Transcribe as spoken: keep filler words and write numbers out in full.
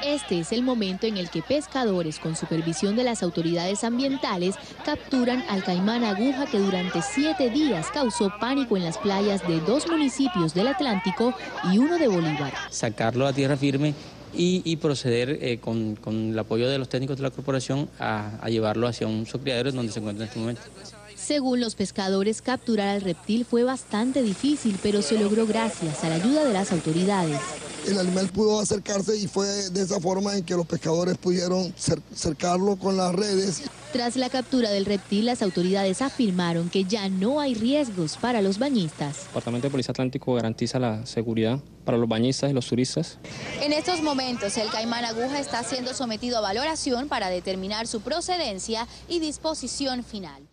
Este es el momento en el que pescadores, con supervisión de las autoridades ambientales, capturan al caimán aguja que durante siete días causó pánico en las playas de dos municipios del Atlántico y uno de Bolívar. Sacarlo a tierra firme y, y proceder eh, con, con el apoyo de los técnicos de la corporación a, a llevarlo hacia un criadero donde se encuentra en este momento. Según los pescadores, capturar al reptil fue bastante difícil, pero se logró gracias a la ayuda de las autoridades. El animal pudo acercarse y fue de esa forma en que los pescadores pudieron cercarlo con las redes. Tras la captura del reptil, las autoridades afirmaron que ya no hay riesgos para los bañistas. El Departamento de Policía Atlántico garantiza la seguridad para los bañistas y los turistas. En estos momentos, el caimán aguja está siendo sometido a valoración para determinar su procedencia y disposición final.